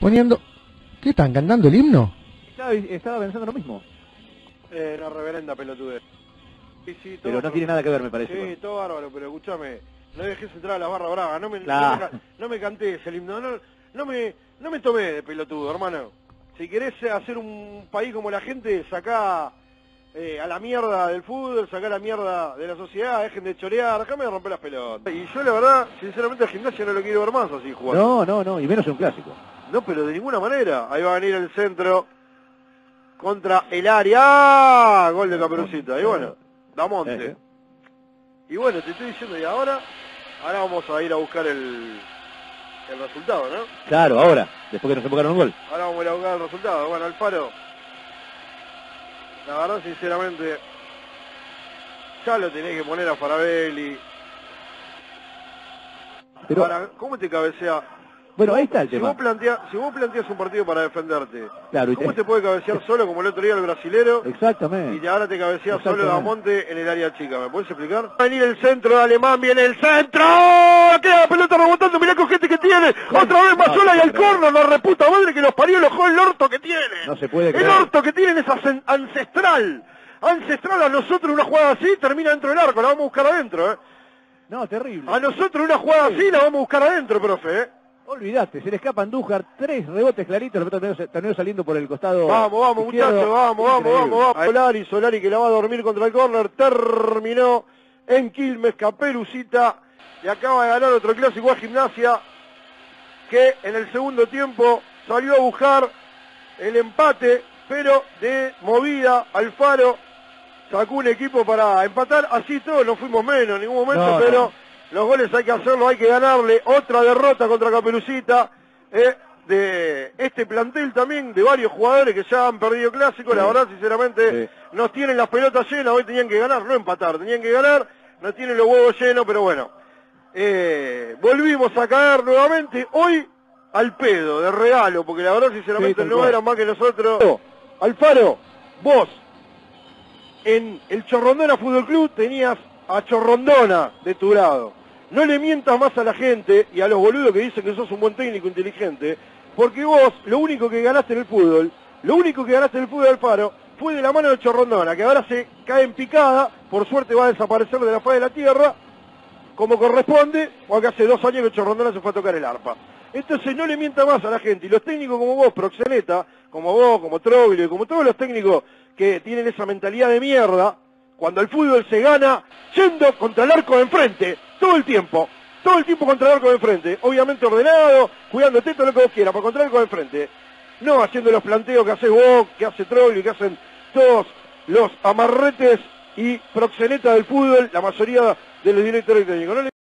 poniendo... ¿Qué están cantando el himno? Estaba pensando lo mismo. Una reverenda pelotudez. Sí, Pero no tiene nada que ver, me parece. Sí, todo bárbaro, pero escúchame, no dejes entrar a las barras bravas, no me cantes el himno, no me tomé de pelotudo, hermano. Si querés hacer un país como la gente, sacá a la mierda del fútbol, sacá la mierda de la sociedad, dejen de chorear, déjame de romper las pelotas. Y yo la verdad, sinceramente al gimnasio no lo quiero ver más así jugar. No, y menos en un clásico. No, pero de ninguna manera. Ahí va a venir el centro contra el área. ¡Ah! Gol de Caperucita. Y bueno, Damonte. Y bueno, te estoy diciendo, y ahora vamos a ir a buscar el resultado, ¿no? Claro, ahora, después que nos enfocaron un gol. Ahora vamos a ir a buscar el resultado. Bueno, Alfaro, la verdad, sinceramente, ya lo tenés que poner a Farabelli. Pero, ahora, ¿cómo te cabecea? Bueno, ahí está el si tema. Si vos planteas un partido para defenderte, claro, ¿cómo te puede cabecear solo como el otro día el brasilero? Exactamente. Y ahora te cabecea solo Damonte en el área chica. ¿Me puedes explicar? Va a venir el centro de Alemán, viene el centro. Queda la pelota rebotando, mirá con gente que tiene. Otra vez Mazola y al córner, la reputa madre que los parió, el orto que tiene. No se puede creer. El orto que tienen es ancestral. Ancestral a nosotros una jugada así termina dentro del arco, la vamos a buscar adentro, No, terrible. A nosotros una jugada así la vamos a buscar adentro, profe, Olvidaste, se le escapa a Andújar, 3 rebotes claritos, la pelota terminó saliendo por el costado. Vamos, muchachos, vamos. Solari que la va a dormir contra el córner, terminó en Quilmes, Caperucita, y acaba de ganar otro clásico a Gimnasia, que en el segundo tiempo salió a buscar el empate, pero de movida, Alfaro sacó un equipo para empatar, así todos no fuimos menos en ningún momento, pero... Los goles hay que hacerlo, hay que ganarle. Otra derrota contra Caperucita de este plantel también, de varios jugadores que ya han perdido clásicos. La verdad, sinceramente, nos tienen las pelotas llenas. Hoy tenían que ganar, no empatar, tenían que ganar. Nos tienen los huevos llenos, pero bueno. Volvimos a caer nuevamente. Hoy al pedo, de regalo, porque la verdad, sinceramente, no eran más que nosotros. Alfaro, vos, en el Chorrondona Fútbol Club tenías a Chorrondona de tu lado. No le mientas más a la gente y a los boludos que dicen que sos un buen técnico inteligente, porque vos lo único que ganaste en el fútbol, Alfaro, fue de la mano de Chorrondona, que ahora se cae en picada, por suerte va a desaparecer de la faz de la tierra, como corresponde, porque hace 2 años que Chorrondona se fue a tocar el arpa. Entonces no le mientas más a la gente, y los técnicos como vos, Proxeneta, como vos, como Troglio, y como todos los técnicos que tienen esa mentalidad de mierda, cuando el fútbol se gana yendo contra el arco de enfrente, todo el tiempo contra el arco de enfrente, obviamente ordenado, cuidándote todo lo que vos quieras, para contra el arco de enfrente, no haciendo los planteos que haces vos, que hace Troglio, que hacen todos los amarretes y Proxeneta del fútbol, la mayoría de los directores técnicos.